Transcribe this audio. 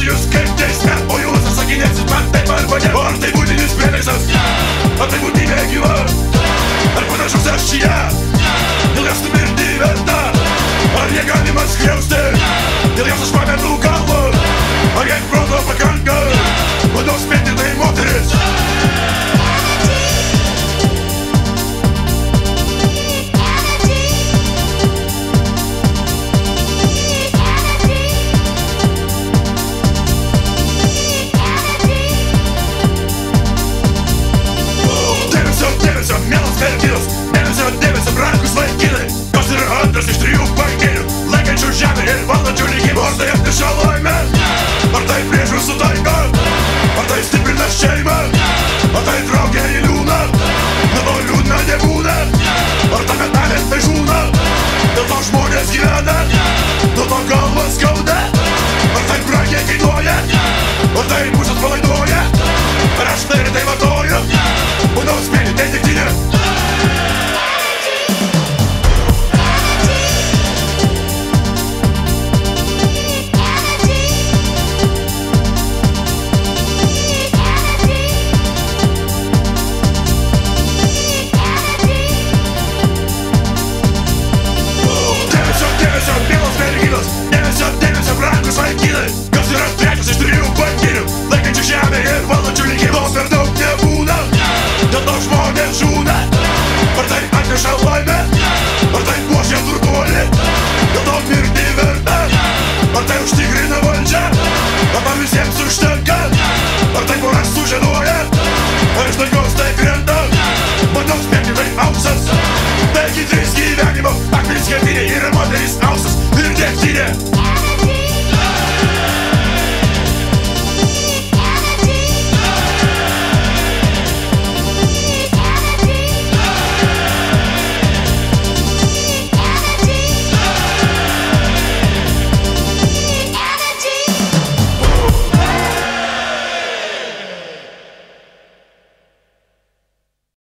jūs kaip teisme, o jūs atsakinėsit man taip arba ne. O ar tai būtinis prietaisas, ar tai būtinė gyva, ar panašus aš į ją, dėl jos numirti verta, ar ją galima skriausti, dėl jos aš pametu gal.